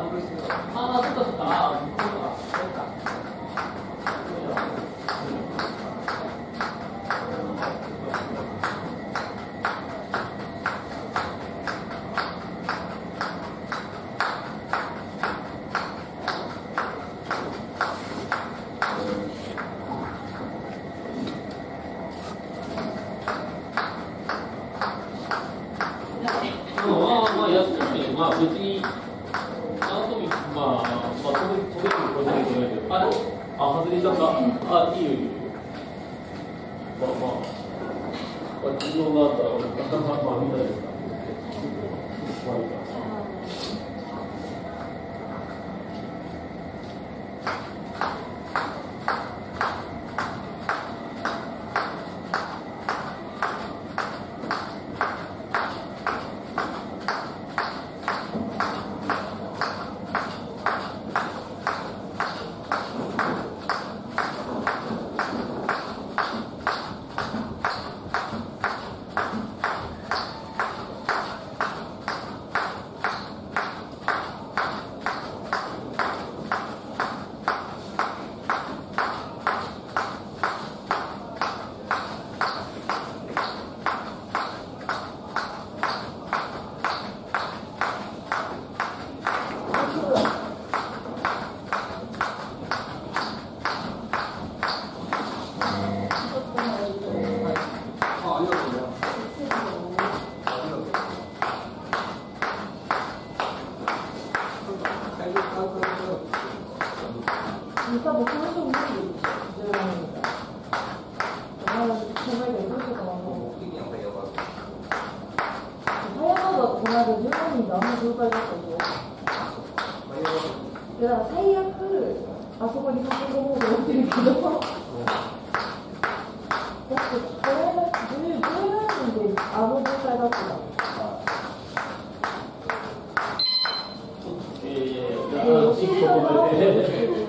ああ、そっかそっか。ああ、そうか。そうか。まあ、安くて、まあ、別に、なんとも、まあ、飛べることないけど、外れちゃった。いいよ、いいよ。自動があったら、まあ、見たですか。まあ、いいか。 多分この人無理でしょ、10万円だから。手前でどうしようかなと思って。早川がこの間10万人であんな状態だったでしょ。だから最悪、あそこに看護モードやってるけど、だってこの間10万人であの状態だったの。教えてもらって